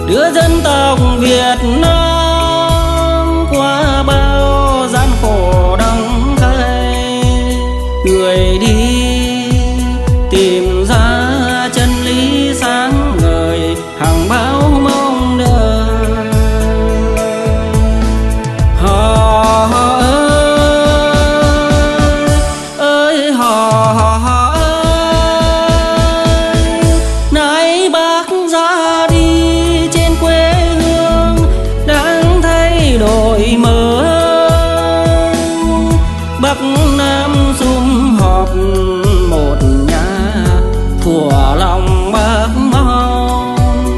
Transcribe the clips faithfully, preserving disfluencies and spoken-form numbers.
đưa dân tộc Việt Nam qua bao gian khổ đắng cay. Người đi tìm ra chân lý sáng ngời, hàng bao mong đợi. Họ ơi, họ họ ơi, nay bác ra đi trên quê hương đang thay đổi mới. Bắc Nam sum họp một nhà, thuở lòng bác mong.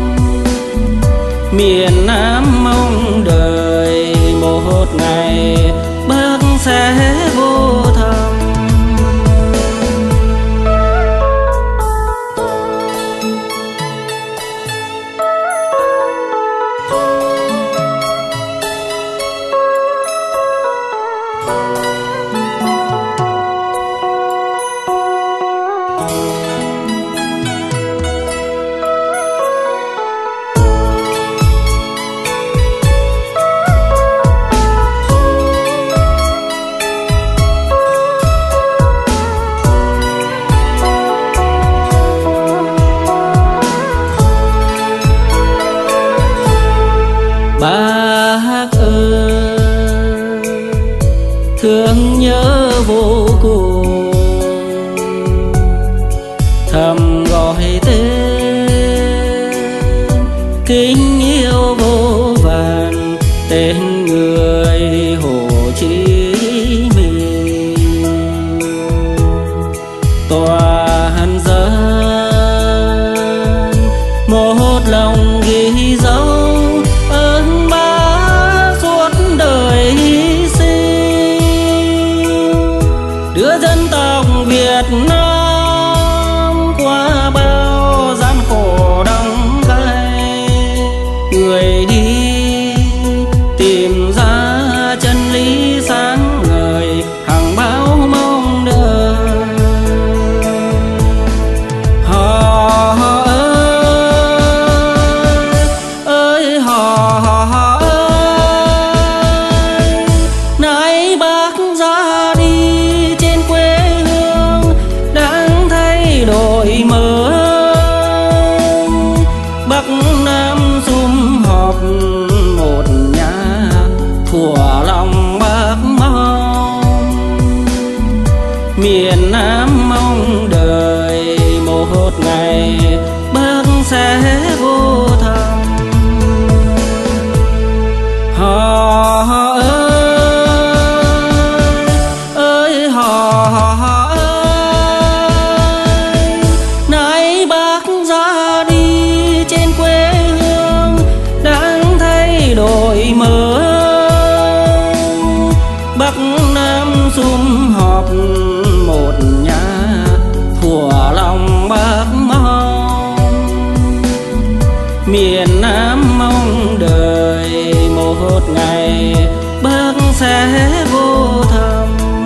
Miền Nam mong đợi một ngày bác sẽ vô thăm. Bác ơi, thương nhớ vô cùng, thầm gọi tên kính yêu vô vàn, tên người Hồ Chí Minh. Toàn dân một lòng ghi dấu ơn bác suốt đời hy sinh, đưa dân tộc Việt Nam qua bao gian khổ đắng cay. Người đi tìm ra chân lý sáng ngời, hàng bao mong đợi. Họ ơi, họ họ ơi, nay bác ra đi trên quê hương đang thay đổi mới. Bắc Nam sum họp một nhà, thuở lòng bác mong. Miền Nam mong đợi một ngày bác sẽ vô thăm. Họ ơi, họ họ ơi, nay bác ra đi trên quê hương đang thay đổi mới. Bắc Nam sum họp một nhà, thuở lòng bác mong. Miền Nam mong đợi một ngày bác sẽ vô thăm.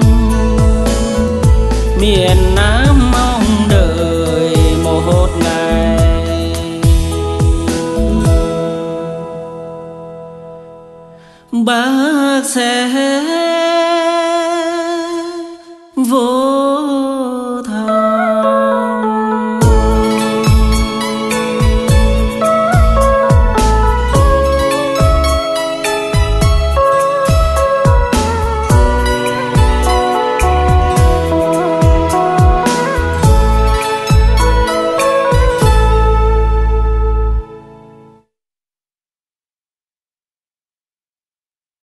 Miền Nam mong đợi một ngày bác sẽ vô